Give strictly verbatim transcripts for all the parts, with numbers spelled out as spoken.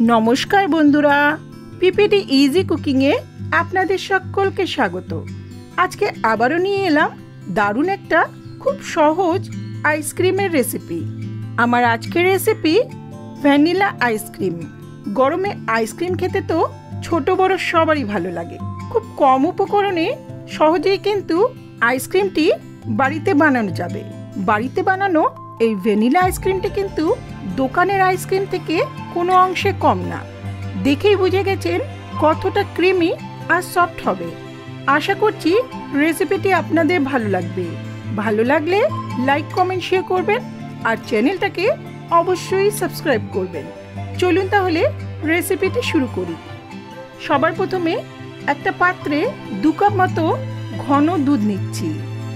नमस्कार बंधुरा PPT easy कुकिंगे आपनादेर सकलके स्वागत। आज के आबारो निये एलाम दारुण एकटा खूब सहज आइसक्रीमेर रेसिपि। आमार आजकेर रेसिपि भ্যানিলা आइसक्रीम। गरमे आइसक्रीम खेते तो छोटो बड़ो सबारই भालो लागे। खूब कम उपकरणे सहजेই किन्तु आइसक्रीमटी बाड़ीते बानानो जाबे। बाड़ीते बानानो এই ভ্যানিলা আইসক্রিমটি কিন্তু দোকানের আইসক্রিম থেকে কোনো অংশে কম না। দেখেই বুঝে গেছেন কতটা ক্রিমি আর সফট হবে। আশা করছি রেসিপিটি আপনাদের ভালো লাগবে। ভালো লাগলে লাইক কমেন্ট শেয়ার করবেন আর চ্যানেলটাকে অবশ্যই সাবস্ক্রাইব করবেন। চলুন তাহলে রেসিপিটি শুরু করি। সবার প্রথমে একটা পাত্রে দু কাপ মতো ঘন দুধ নিচ্ছি।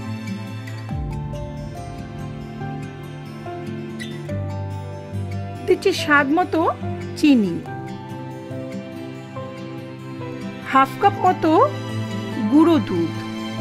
দিচ্ছি স্বাদ মতো চিনি, হাফ কাপ মতো গুঁড়ো দুধ,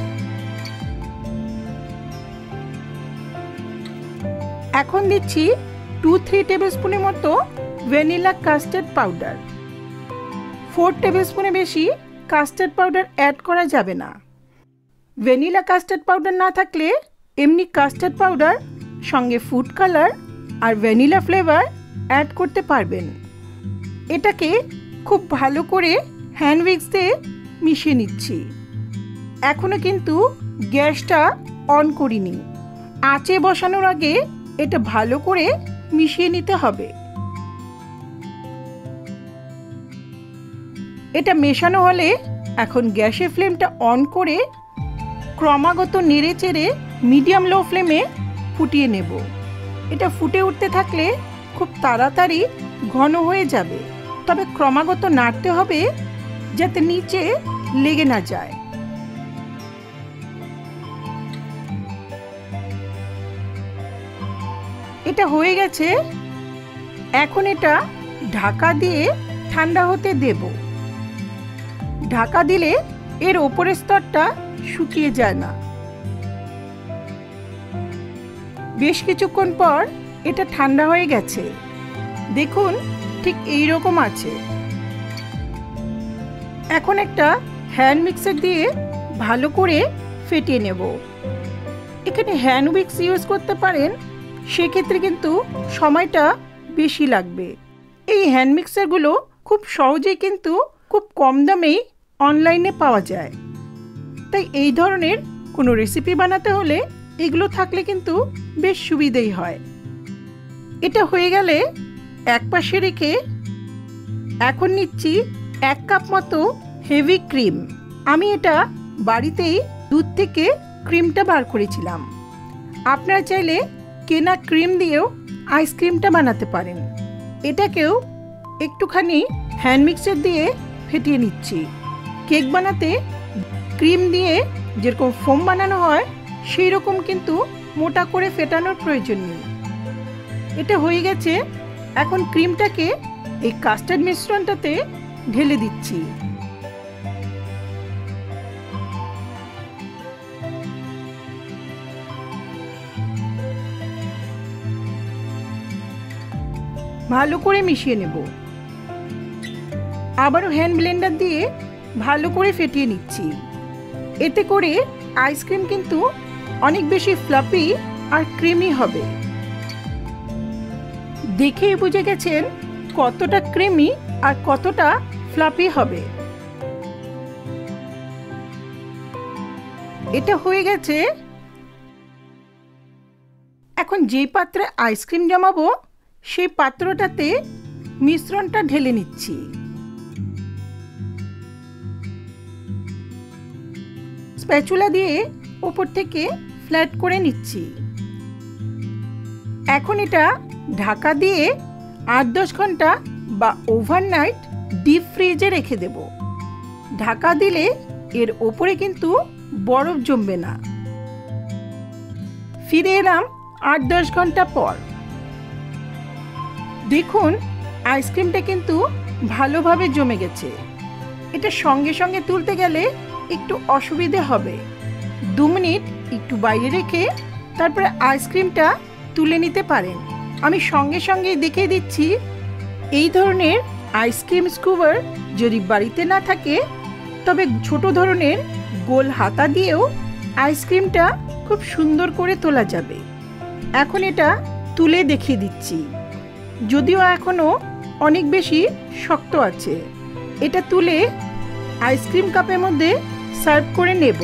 এখন দিচ্ছি টু থ্রি টেবিল স্পুনের মতো ভ্যানিলা কাস্টার্ড পাউডার। ফোর টেবিল স্পুনের বেশি কাস্টার্ড পাউডার অ্যাড করা যাবে না। ভ্যানিলা কাস্টার্ড পাউডার না থাকলে এমনি কাস্টার্ড পাউডার সঙ্গে ফুড কালার আর ভ্যানিলা ফ্লেভার অ্যাড করতে পারবেন। এটাকে খুব ভালো করে হ্যান্ড উইক্স দিয়ে মিশিয়ে নিচ্ছি। এখনো কিন্তু গ্যাসটা অন করিনি। আঁচে বসানোর আগে এটা ভালো করে মিশিয়ে নিতে হবে। এটা মেশানো হলে এখন গ্যাসের ফ্লেমটা অন করে ক্রমাগত নেড়ে চেড়ে মিডিয়াম লো ফ্লেমে ফুটিয়ে নেব। এটা ফুটে উঠতে থাকলে খুব তাড়াতাড়ি ঘন হয়ে যাবে, তবে ক্রমাগত নাড়তে হবে যাতে নিচে লেগে না যায়। এটা হয়ে গেছে। এখন এটা ঢাকা দিয়ে ঠান্ডা হতে দেব। ঢাকা দিলে এর উপরের স্তরটা শুকিয়ে যায় না। বেশ কিছুক্ষণ পর এটা ঠান্ডা হয়ে গেছে। দেখুন ঠিক এই রকম আছে। এখন একটা হ্যান্ড মিক্সার দিয়ে ভালো করে ফেটিয়ে নেব। এখানে হ্যান্ড উইক্স ইউজ করতে পারেন, সেক্ষেত্রে কিন্তু সময়টা বেশি লাগবে। এই হ্যান্ড মিক্সারগুলো খুব সহজেই কিন্তু খুব কম দামেই অনলাইনে পাওয়া যায়। তাই এই ধরনের কোনো রেসিপি বানাতে হলে এগুলো থাকলে কিন্তু বেশ সুবিধেই হয়। এটা হয়ে গেলে এক পাশে রেখে এখন নিচ্ছি এক কাপ মতো হেভি ক্রিম। আমি এটা বাড়িতেই দুধ থেকে ক্রিমটা বার করেছিলাম। আপনারা চাইলে কেনা ক্রিম দিয়েও আইসক্রিমটা বানাতে পারেন। এটাকেও একটুখানি হ্যান্ড মিক্সার দিয়ে ফেটিয়ে নিচ্ছি। কেক বানাতে ক্রিম দিয়ে যেরকম ফোম বানানো হয় সেই রকম কিন্তু মোটা করে ফেটানোর প্রয়োজন নেই। এটা হয়ে গেছে। এখন ক্রিমটাকে এই কাস্টার্ড মিশ্রণটাতে ঢেলে দিচ্ছি। ভালো করে মিশিয়ে নেব। আবারও হ্যান্ড ব্লেন্ডার দিয়ে ভালো করে ফেটিয়ে নিচ্ছি। এতে করে আইসক্রিম কিন্তু অনেক বেশি ফ্লাফি আর ক্রিমি হবে। দেখেই বুঝে গেছেন কতটা ক্রিমি আর কতটা ফ্লাফি হবে। এটা হয়ে গেছে। এখন যে পাত্রে আইসক্রিম জমাবো সেই পাত্রটাতে মিশ্রণটা ঢেলে নিচ্ছি। স্প্যাচুলা দিয়ে উপর থেকে ফ্ল্যাট করে নিচ্ছি। এখন এটা ঢাকা দিয়ে আট দশ ঘন্টা বা ওভারনাইট ডিপ ফ্রিজে রেখে দেব। ঢাকা দিলে এর ওপরে কিন্তু বরফ জমবে না। ফিরে এলাম আট দশ ঘন্টা পর। দেখুন আইসক্রিমটা কিন্তু ভালোভাবে জমে গেছে। এটা সঙ্গে সঙ্গে তুলতে গেলে একটু অসুবিধে হবে। দু মিনিট একটু বাইরে রেখে তারপরে আইসক্রিমটা তুলে নিতে পারেন। আমি সঙ্গে সঙ্গে দেখিয়ে দিচ্ছি। এই ধরনের আইসক্রিম স্কুবার যদি বাড়িতে না থাকে তবে ছোট ধরনের গোল হাতা দিয়েও আইসক্রিমটা খুব সুন্দর করে তোলা যাবে। এখন এটা তুলে দেখিয়ে দিচ্ছি, যদিও এখনো অনেক বেশি শক্ত আছে। এটা তুলে আইসক্রিম কাপের মধ্যে সার্ভ করে নেব।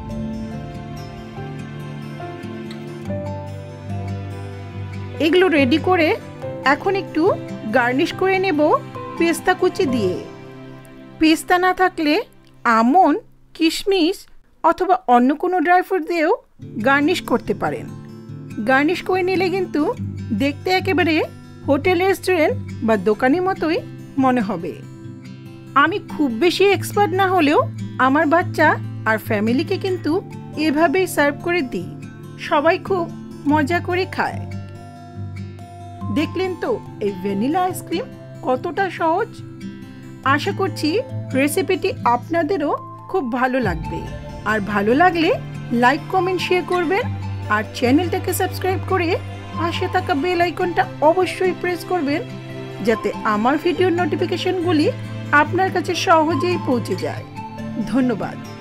এগুলো রেডি করে এখন একটু গার্নিশ করে নেব পেস্তা কুচি দিয়ে। পেস্তা না থাকলে আমন্ড, কিশমিশ অথবা অন্য কোনো ড্রাই ফ্রুট দিয়েও গার্নিশ করতে পারেন। গার্নিশ করে নিলে কিন্তু দেখতে একেবারে হোটেল, রেস্টুরেন্ট বা দোকানের মতোই মনে হবে। আমি খুব বেশি এক্সপার্ট না হলেও আমার বাচ্চা আর ফ্যামিলিকে কিন্তু এভাবেই সার্ভ করে দিই। সবাই খুব মজা করে খায়। দেখলেন তো এই ভ্যানিলা আইসক্রিম কতটা সহজ। আশা করছি রেসিপিটি আপনাদেরও খুব ভালো লাগবে। আর ভালো লাগলে লাইক, কমেন্ট, শেয়ার করবেন। আর চ্যানেলটাকে সাবস্ক্রাইব করে পাশে থাকা বেল আইকনটা অবশ্যই প্রেস করবেন, যাতে আমার ভিডিওর নোটিফিকেশনগুলি আপনার কাছে সহজেই পৌঁছে যায়। ধন্যবাদ।